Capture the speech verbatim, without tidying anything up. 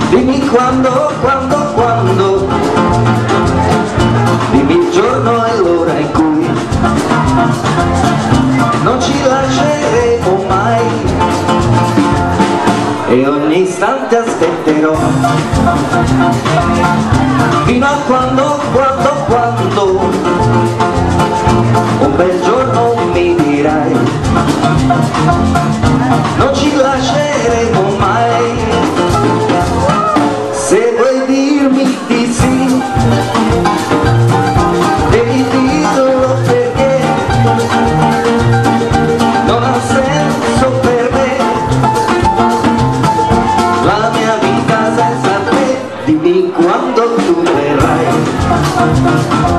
Dimmi quando, quando, quando, dimmi il giorno e l'ora in cui non ci lasceremo mai e ogni istante aspetterò fino a quando, quando, quando un bel giorno mi dirai non ci lasceremo mai. Se vuoi dirmi di sì, devi dirlo perché non ha senso per me la mia vita senza te. Dimmi quando tu verrai.